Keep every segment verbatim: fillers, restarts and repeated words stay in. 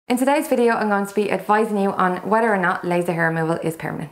In today's video, I'm going to be advising you on whether or not laser hair removal is permanent.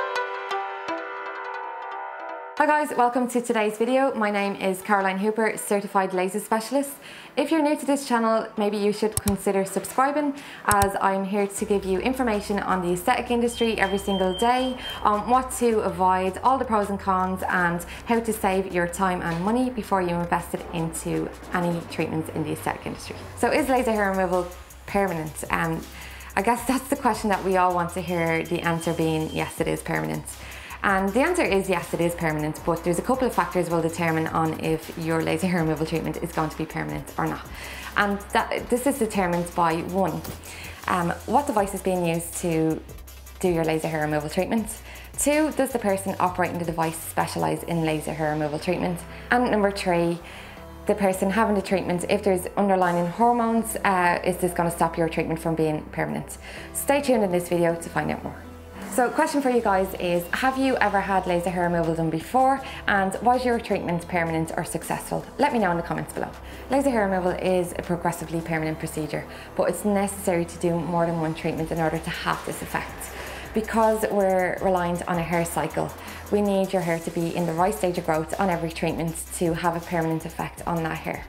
Hi guys, welcome to today's video. My name is Caroline Hooper, Certified Laser Specialist. If you're new to this channel, maybe you should consider subscribing, as I'm here to give you information on the aesthetic industry every single day, on what to avoid, all the pros and cons, and how to save your time and money before you invest it into any treatments in the aesthetic industry. So is laser hair removal permanent? Um, I guess that's the question that we all want to hear, the answer being yes, it is permanent. And the answer is yes, it is permanent, but there's a couple of factors will determine on if your laser hair removal treatment is going to be permanent or not. And that, this is determined by one, um, what device is being used to do your laser hair removal treatment. Two, does the person operating the device specialise in laser hair removal treatment? And number three, the person having the treatment, if there's underlying hormones, uh, is this going to stop your treatment from being permanent? Stay tuned in this video to find out more. So question for you guys is, have you ever had laser hair removal done before, and was your treatment permanent or successful? Let me know in the comments below. Laser hair removal is a progressively permanent procedure, but it's necessary to do more than one treatment in order to have this effect. Because we're reliant on a hair cycle, we need your hair to be in the right stage of growth on every treatment to have a permanent effect on that hair.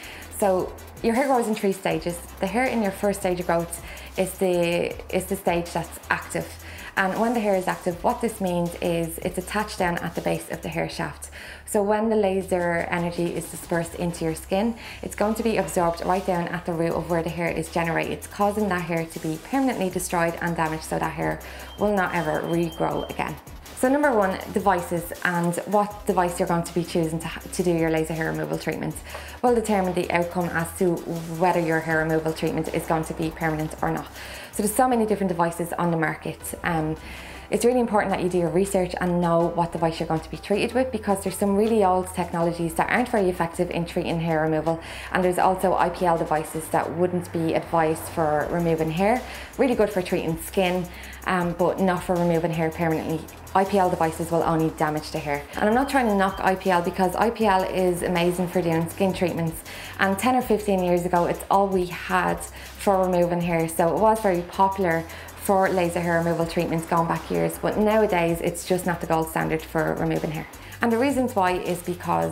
So your hair grows in three stages. The hair in your first stage of growth is the, is the stage that's active. And when the hair is active, what this means is it's attached down at the base of the hair shaft. So when the laser energy is dispersed into your skin, it's going to be absorbed right down at the root of where the hair is generated, causing that hair to be permanently destroyed and damaged, so that hair will not ever regrow again. So number one, devices, and what device you're going to be choosing to, to do your laser hair removal treatment will determine the outcome as to whether your hair removal treatment is going to be permanent or not. So there's so many different devices on the market. Um, It's really important that you do your research and know what device you're going to be treated with, because there's some really old technologies that aren't very effective in treating hair removal, and there's also I P L devices that wouldn't be advised for removing hair. Really good for treating skin, um, but not for removing hair permanently. I P L devices will only damage the hair. And I'm not trying to knock I P L, because I P L is amazing for doing skin treatments, and ten or fifteen years ago it's all we had for removing hair, so it was very popular for laser hair removal treatments going back years, but nowadays it's just not the gold standard for removing hair. And the reasons why is because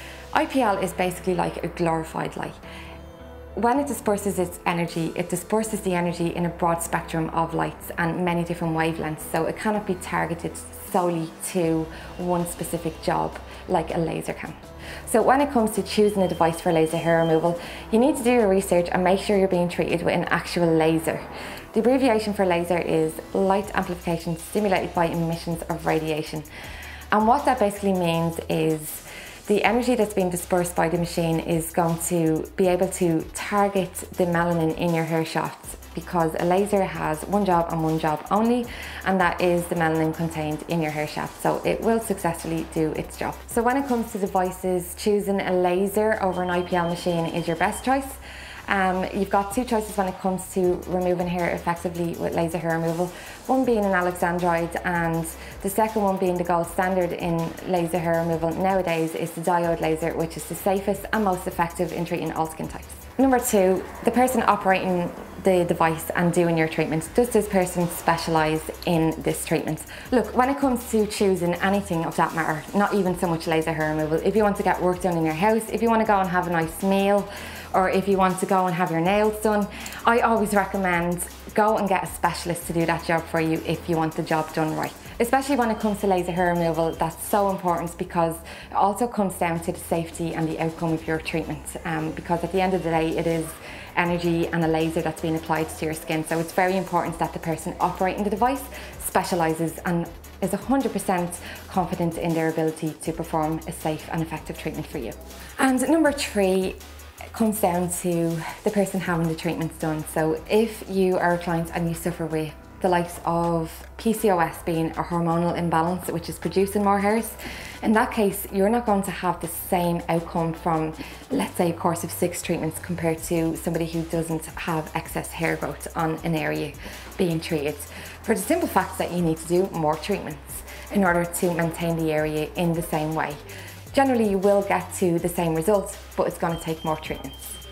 I P L is basically like a glorified light. When it disperses its energy, it disperses the energy in a broad spectrum of lights and many different wavelengths, so it cannot be targeted solely to one specific job like a laser can. So when it comes to choosing a device for laser hair removal, you need to do your research and make sure you're being treated with an actual laser. The abbreviation for laser is light amplification stimulated by emissions of radiation. And what that basically means is the energy that's being dispersed by the machine is going to be able to target the melanin in your hair shafts, because a laser has one job and one job only, and that is the melanin contained in your hair shaft. So it will successfully do its job. So when it comes to devices, choosing a laser over an I P L machine is your best choice. Um, you've got two choices when it comes to removing hair effectively with laser hair removal. One being an alexandrite, and the second one being the gold standard in laser hair removal nowadays is the diode laser, which is the safest and most effective in treating all skin types. Number two, the person operating the device and doing your treatment. Does this person specialise in this treatment? Look, when it comes to choosing anything of that matter, not even so much laser hair removal, if you want to get work done in your house, if you want to go and have a nice meal, or if you want to go and have your nails done, I always recommend go and get a specialist to do that job for you if you want the job done right. Especially when it comes to laser hair removal, that's so important, because it also comes down to the safety and the outcome of your treatment. Um, because at the end of the day, it is energy and a laser that's being applied to your skin. So it's very important that the person operating the device specialises and is one hundred percent confident in their ability to perform a safe and effective treatment for you. And number three, comes down to the person having the treatments done. So if you are a client and you suffer with the likes of P C O S, being a hormonal imbalance which is producing more hairs, in that case you're not going to have the same outcome from, let's say, a course of six treatments compared to somebody who doesn't have excess hair growth on an area being treated, for the simple fact that you need to do more treatments in order to maintain the area in the same way. Generally you will get to the same result, but it's going to take more treatments.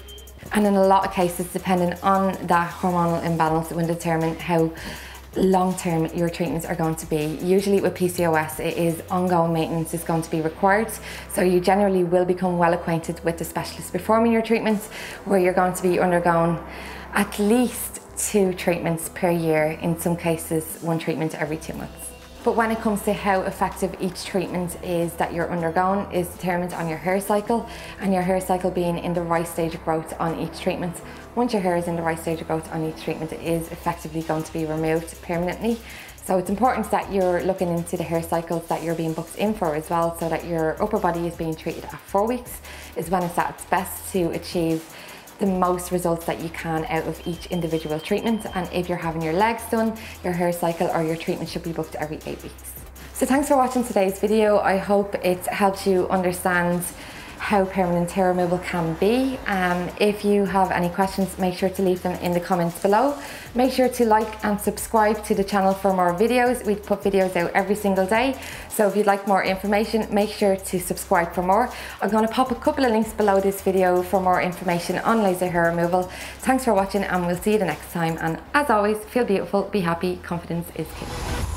And in a lot of cases, depending on that hormonal imbalance, it will determine how long-term your treatments are going to be. Usually with P C O S, it is ongoing maintenance is going to be required. So you generally will become well acquainted with the specialist performing your treatments, where you're going to be undergoing at least two treatments per year, in some cases one treatment every two months. But when it comes to how effective each treatment is that you're undergoing is determined on your hair cycle, and your hair cycle being in the right stage of growth on each treatment. Once your hair is in the right stage of growth on each treatment, it is effectively going to be removed permanently. So it's important that you're looking into the hair cycles that you're being booked in for as well, so that your upper body is being treated at four weeks is when it's at its best to achieve the most results that you can out of each individual treatment. And if you're having your legs done, your hair cycle or your treatment should be booked every eight weeks. So thanks for watching today's video. I hope it helped you understand how permanent hair removal can be. Um, if you have any questions, make sure to leave them in the comments below. Make sure to like and subscribe to the channel for more videos. We put videos out every single day. So if you'd like more information, make sure to subscribe for more. I'm going to pop a couple of links below this video for more information on laser hair removal. Thanks for watching, and we'll see you the next time. And as always, feel beautiful, be happy, confidence is key.